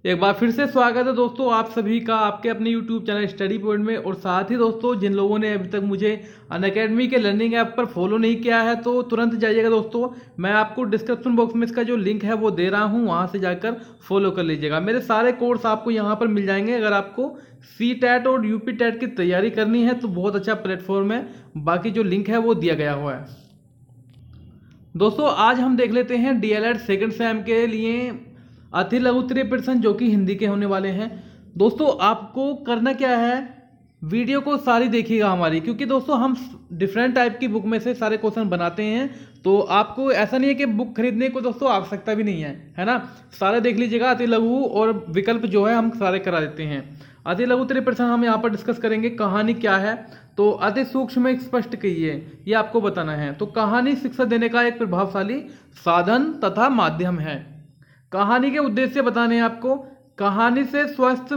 एक बार फिर से स्वागत है दोस्तों आप सभी का आपके अपने YouTube चैनल स्टडी पॉइंट में। और साथ ही दोस्तों जिन लोगों ने अभी तक मुझे अनअकैडमी के लर्निंग ऐप पर फॉलो नहीं किया है तो तुरंत जाइएगा दोस्तों। मैं आपको डिस्क्रिप्शन बॉक्स में इसका जो लिंक है वो दे रहा हूँ, वहाँ से जाकर फॉलो कर लीजिएगा। मेरे सारे कोर्स आपको यहाँ पर मिल जाएंगे। अगर आपको CTET और UP TET की तैयारी करनी है तो बहुत अच्छा प्लेटफॉर्म है, बाकी जो लिंक है वो दिया गया हुआ है। दोस्तों आज हम देख लेते हैं DLED सेकंड सेम के लिए अति लघु उत्तरीय प्रश्न जो कि हिंदी के होने वाले हैं। दोस्तों आपको करना क्या है, वीडियो को सारी देखिएगा हमारी, क्योंकि दोस्तों हम डिफरेंट टाइप की बुक में से सारे क्वेश्चन बनाते हैं। तो आपको ऐसा नहीं है कि बुक खरीदने को दोस्तों आवश्यकता भी नहीं है ना। सारे देख लीजिएगा, अति लघु और विकल्प जो है हम सारे करा देते हैं। अति लघु उत्तरीय प्रश्न हम यहाँ पर डिस्कस करेंगे। कहानी क्या है, तो अति सूक्ष्म स्पष्ट कहिए, ये आपको बताना है। तो कहानी शिक्षा देने का एक प्रभावशाली साधन तथा माध्यम है। कहानी के उद्देश्य बताने हैं आपको। कहानी से स्वस्थ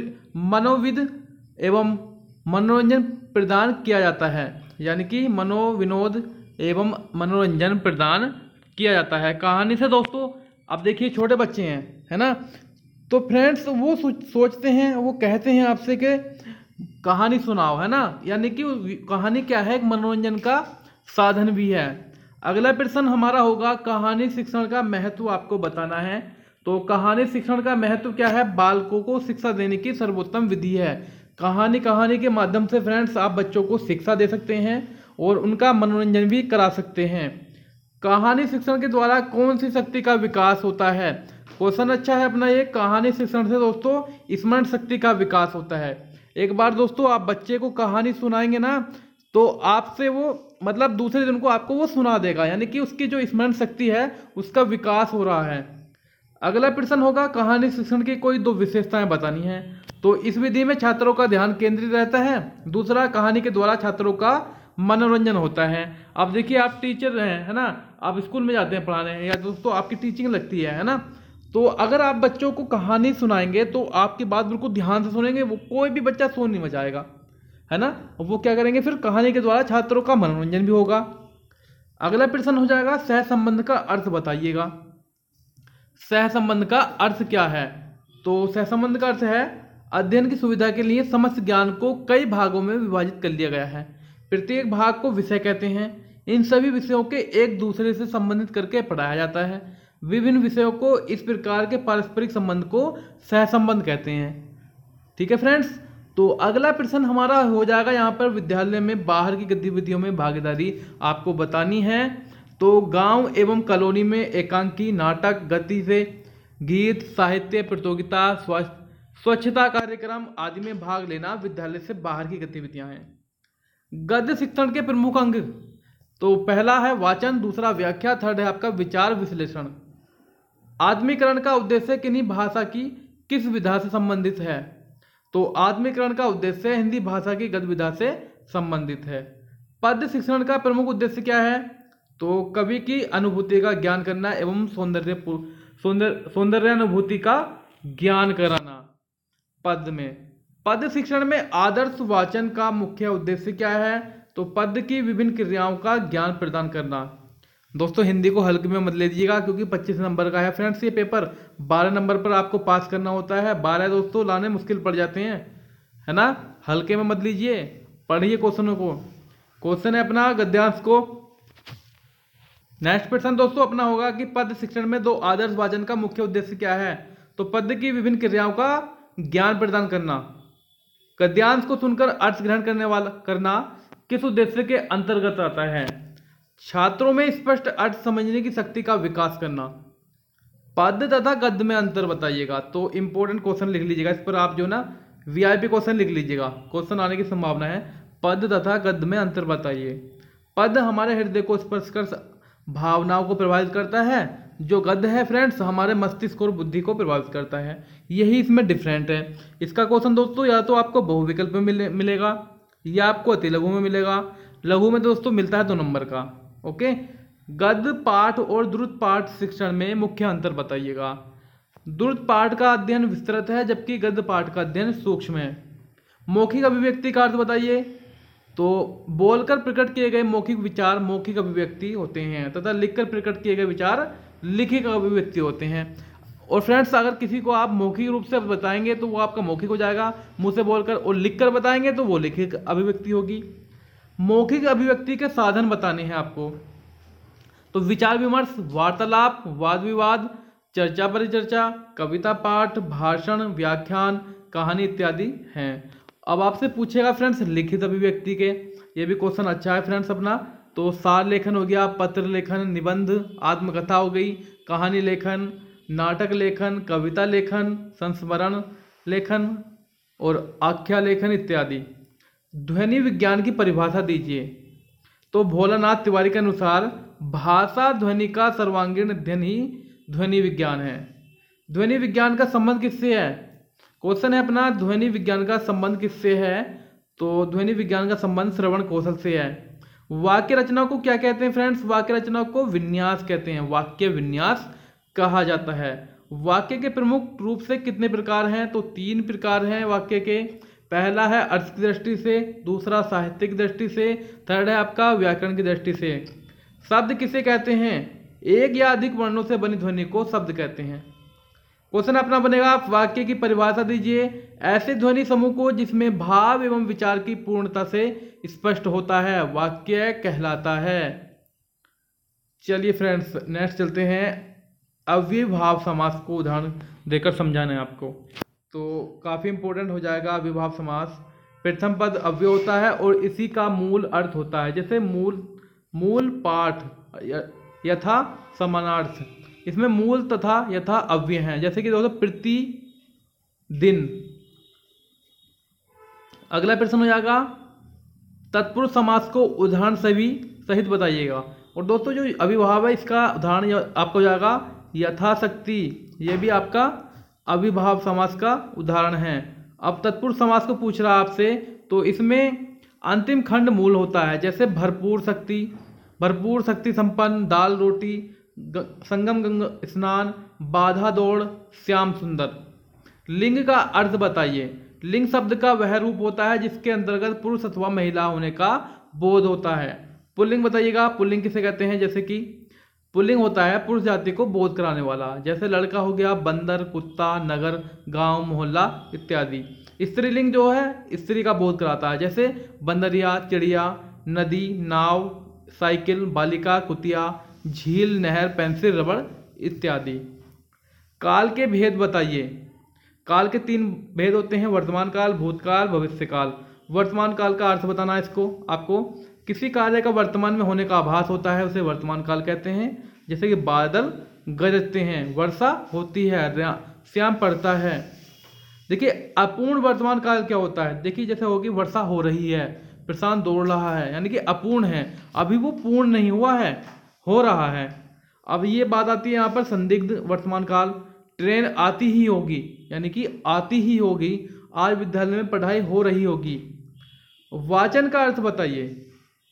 मनोविद एवं मनोरंजन प्रदान किया जाता है, यानी कि मनोविनोद एवं मनोरंजन प्रदान किया जाता है कहानी से। दोस्तों अब देखिए छोटे बच्चे हैं, है ना, तो फ्रेंड्स वो सोचते हैं, वो कहते हैं आपसे कि कहानी सुनाओ, है ना, यानी कि कहानी क्या है, एक मनोरंजन का साधन भी है। अगला प्रश्न हमारा होगा कहानी शिक्षण का महत्व आपको बताना है। तो कहानी शिक्षण का महत्व क्या है, बालकों को शिक्षा देने की सर्वोत्तम विधि है। कहानी के माध्यम से फ्रेंड्स आप बच्चों को शिक्षा दे सकते हैं और उनका मनोरंजन भी करा सकते हैं। कहानी शिक्षण के द्वारा कौन सी शक्ति का विकास होता है। क्वेश्चन अच्छा है अपना ये। कहानी शिक्षण से दोस्तों स्मरण शक्ति का विकास होता है। एक बार दोस्तों आप बच्चे को कहानी सुनाएंगे ना तो आपसे वो मतलब दूसरे दिन को आपको वो सुना देगा, यानी कि उसकी जो स्मरण शक्ति है उसका विकास हो रहा है। अगला प्रश्न होगा कहानी शिक्षण की कोई दो विशेषताएं बतानी है। तो इस विधि में छात्रों का ध्यान केंद्रित रहता है। दूसरा, कहानी के द्वारा छात्रों का मनोरंजन होता है। अब देखिए आप टीचर हैं, है ना, आप स्कूल में जाते हैं पढ़ाने या दोस्तों आपकी टीचिंग लगती है ना, तो अगर आप बच्चों को कहानी सुनाएंगे तो आपकी बात बिल्कुल ध्यान से सुनेंगे, वो कोई भी बच्चा सो नहीं मचाएगा, है ना। वो क्या करेंगे, फिर कहानी के द्वारा छात्रों का मनोरंजन भी होगा। अगला प्रश्न हो जाएगा सहसंबंध का अर्थ बताइएगा। सहसंबंध का अर्थ क्या है। तो सहसंबंध का अर्थ है अध्ययन की सुविधा के लिए समस्त ज्ञान को कई भागों में विभाजित कर लिया गया है। प्रत्येक भाग को विषय कहते हैं। इन सभी विषयों के एक दूसरे से संबंधित करके पढ़ाया जाता है। विभिन्न विषयों को इस प्रकार के पारस्परिक संबंध को सहसंबंध कहते हैं। ठीक है फ्रेंड्स। तो अगला प्रश्न हमारा हो जाएगा यहाँ पर विद्यालय में बाहर की गतिविधियों में भागीदारी आपको बतानी है। तो गांव एवं कॉलोनी में एकांकी, नाटक, गति से गीत, साहित्य प्रतियोगिता, स्वच्छता कार्यक्रम आदि में भाग लेना विद्यालय से बाहर की गतिविधियां हैं। गद्य शिक्षण के प्रमुख अंग, तो पहला है वाचन, दूसरा व्याख्या, थर्ड है आपका विचार विश्लेषण। आत्मीकरण का उद्देश्य किन्हीं भाषा की किस विधा से संबंधित है। तो आत्मीकरण का उद्देश्य हिंदी भाषा की गद्य विधा से संबंधित है। पद्य शिक्षण का प्रमुख उद्देश्य क्या है। तो कवि की अनुभूति का ज्ञान करना एवं सौंदर्यानुभूति का ज्ञान कराना। पद्य में, पद्य शिक्षण में आदर्श वाचन का मुख्य उद्देश्य क्या है। तो पद्य की विभिन्न क्रियाओं का ज्ञान प्रदान करना। दोस्तों हिंदी को हल्के में मत लीजिएगा क्योंकि 25 नंबर का है फ्रेंड्स ये पेपर। 12 नंबर पर आपको पास करना होता है। 12 दोस्तों लाने मुश्किल पड़ जाते हैं, है ना, हल्के में मत लीजिए, पढ़िए क्वेश्चनों को। क्वेश्चन है अपना गद्यांश को। नेक्स्ट प्रश्न दोस्तों अपना होगा कि पद्य शिक्षण में दो आदर्श वाचन का मुख्य उद्देश्य क्या है। तो पद्य की विभिन्न क्रियाओं का ज्ञान प्रदान करना। गद्यांश को सुनकर अर्थ ग्रहण करना किस उद्देश्य के अंतर्गत आता है। छात्रों में स्पष्ट अर्थ समझने की शक्ति का विकास करना। पद्य तथा गद्य में अंतर बताइएगा। तो इंपॉर्टेंट क्वेश्चन लिख लीजिएगा, इस पर आप जो ना VIP क्वेश्चन लिख लीजिएगा, क्वेश्चन आने की संभावना है। पद्य तथा गद्य में अंतर बताइए। पद्य हमारे हृदय को स्पर्श कर भावनाओं को प्रभावित करता है, जो गद्य है फ्रेंड्स हमारे मस्तिष्क और बुद्धि को प्रभावित करता है। यही इसमें डिफरेंट है। इसका क्वेश्चन दोस्तों या तो आपको बहुविकल्प में मिलेगा या आपको अति लघु में मिलेगा। लघु में दोस्तों मिलता है 2 नंबर का। ओके, गद्य पाठ और द्रुत पाठ शिक्षण में मुख्य अंतर बताइएगा। द्रुत पाठ का अध्ययन विस्तृत है जबकि गद्य पाठ का अध्ययन सूक्ष्म है। मौखिक अभिव्यक्ति का अर्थ बताइए। तो बोलकर प्रकट किए गए मौखिक विचार मौखिक अभिव्यक्ति होते हैं तथा लिखकर प्रकट किए गए विचार लिखित अभिव्यक्ति होते हैं। और फ्रेंड्स अगर किसी को आप मौखिक रूप से बताएंगे तो वो आपका मौखिक हो जाएगा मुंह से बोलकर, और लिखकर बताएंगे तो वो लिखित अभिव्यक्ति होगी। मौखिक अभिव्यक्ति के साधन बताने हैं आपको, तो विचार विमर्श, वार्तालाप, वाद विवाद, चर्चा परिचर्चा, कविता पाठ, भाषण, व्याख्यान, कहानी इत्यादि हैं। अब आपसे पूछेगा फ्रेंड्स लिखित अभिव्यक्ति के, ये भी क्वेश्चन अच्छा है फ्रेंड्स अपना। तो सार लेखन हो गया, पत्र लेखन, निबंध, आत्मकथा हो गई, कहानी लेखन, नाटक लेखन, कविता लेखन, संस्मरण लेखन और आख्या लेखन इत्यादि। ध्वनि विज्ञान की परिभाषा दीजिए। तो भोलानाथ तिवारी के अनुसार भाषा ध्वनि का सर्वांगीण अध्ययन ही ध्वनि विज्ञान है। ध्वनि विज्ञान का संबंध किससे है? क्वेश्चन है अपना, ध्वनि विज्ञान का संबंध किससे है? तो ध्वनि विज्ञान का संबंध श्रवण कौशल से है। वाक्य रचना को क्या कहते हैं फ्रेंड्स? वाक्य रचना को विन्यास कहते हैं, वाक्य विन्यास कहा जाता है। वाक्य के प्रमुख रूप से कितने प्रकार हैं? तो 3 प्रकार हैं वाक्य के। पहला है अर्थ की दृष्टि से, दूसरा साहित्य की दृष्टि से, थर्ड है आपका व्याकरण की दृष्टि से। शब्द किसे कहते हैं? एक या अधिक वर्णों से बनी ध्वनि को शब्द कहते हैं। क्वेश्चन अपना बनेगा, वाक्य की परिभाषा दीजिए। ऐसे ध्वनि समूह को जिसमें भाव एवं विचार की पूर्णता से स्पष्ट होता है वाक्य कहलाता है। चलिए फ्रेंड्स नेक्स्ट चलते हैं, अव्ययभाव समास को उदाहरण देकर समझाना है आपको। तो काफ़ी इंपॉर्टेंट हो जाएगा अव्ययभाव समास। प्रथम पद अव्यय होता है और इसी का मूल अर्थ होता है, जैसे मूल पाठ यथा समानार्थ, इसमें मूल तथा यथा अव्यय हैं। जैसे कि दोस्तों प्रति दिन। अगला प्रश्न हो जाएगा, तत्पुरुष समास को उदाहरण सहित बताइएगा। और दोस्तों जो अव्ययभाव है इसका उदाहरण आपको हो जाएगा यथाशक्ति, ये भी आपका अव्ययभाव समास का उदाहरण है। अब तत्पुरुष समास को पूछ रहा आपसे, तो इसमें अंतिम खंड मूल होता है, जैसे भरपूर शक्ति संपन्न, दाल रोटी, संगम गंगा स्नान, बाधा दौड़, श्याम सुंदर। लिंग का अर्थ बताइए। लिंग शब्द का वह रूप होता है जिसके अंतर्गत पुरुष अथवा महिला होने का बोध होता है। पुल्लिंग बताइएगा, पुल्लिंग किसे कहते हैं? जैसे कि पुल्लिंग होता है पुरुष जाति को बोध कराने वाला, जैसे लड़का हो गया, बंदर, कुत्ता, नगर, गांव, मोहल्ला इत्यादि। स्त्रीलिंग जो है स्त्री का बोध कराता है, जैसे बंदरिया, चिड़िया, नदी, नाव, साइकिल, बालिका, कुतिया, झील, नहर, पेंसिल, रबड़ इत्यादि। काल के भेद बताइए। काल के 3 भेद होते हैं, वर्तमान काल, भूतकाल, भविष्य काल। वर्तमान काल का अर्थ बताना है इसको आपको। किसी कार्य का वर्तमान में होने का आभास होता है उसे वर्तमान काल कहते हैं। जैसे कि बादल गरजते हैं, वर्षा होती है, श्याम पड़ता है। देखिए अपूर्ण वर्तमान काल क्या होता है? देखिए जैसे होगी वर्षा हो रही है, प्रशांत दौड़ रहा है, यानी कि अपूर्ण है, अभी वो पूर्ण नहीं हुआ है, हो रहा है। अब ये बात आती है यहाँ पर संदिग्ध वर्तमान काल। ट्रेन आती ही होगी, यानी कि आती ही होगी, आज विद्यालय में पढ़ाई हो रही होगी। वाचन का अर्थ बताइए।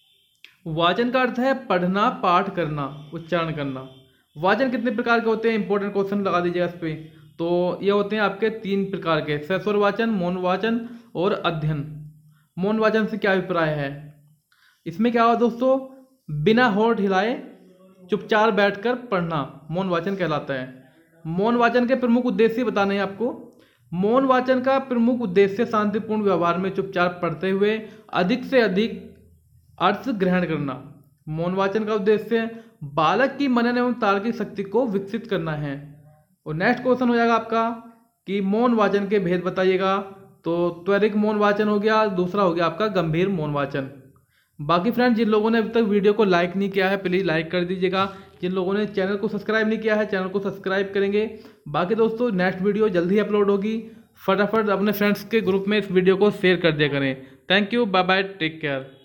वाचन का अर्थ है पढ़ना, पाठ करना, उच्चारण करना। वाचन कितने प्रकार के होते हैं? इंपॉर्टेंट क्वेश्चन लगा दीजिएगा इस पे। तो ये होते हैं आपके 3 प्रकार के, सस्वर वाचन, मौन वाचन और अध्ययन। मौन वाचन से क्या अभिप्राय है? इसमें क्या हुआ दोस्तों? बिना होठ हिलाए चुपचाप बैठकर पढ़ना मौन वाचन कहलाता है। मौन वाचन के प्रमुख उद्देश्य बताने हैं आपको। मौन वाचन का प्रमुख उद्देश्य शांतिपूर्ण व्यवहार में चुपचाप पढ़ते हुए अधिक से अधिक अर्थ ग्रहण करना। मौन वाचन का उद्देश्य बालक की मनन एवं तार्किक शक्ति को विकसित करना है। और नेक्स्ट क्वेश्चन हो जाएगा आपका कि मौन वाचन के भेद बताइएगा। तो त्वरित मौन वाचन हो गया, दूसरा हो गया आपका गंभीर मौन वाचन। बाकी फ्रेंड्स जिन लोगों ने अभी तक वीडियो को लाइक नहीं किया है प्लीज़ लाइक कर दीजिएगा। जिन लोगों ने चैनल को सब्सक्राइब नहीं किया है चैनल को सब्सक्राइब करेंगे। बाकी दोस्तों नेक्स्ट वीडियो जल्दी ही अपलोड होगी, फटाफट अपने फ्रेंड्स के ग्रुप में इस वीडियो को शेयर कर दिया करें। Thank you, bye bye, take care.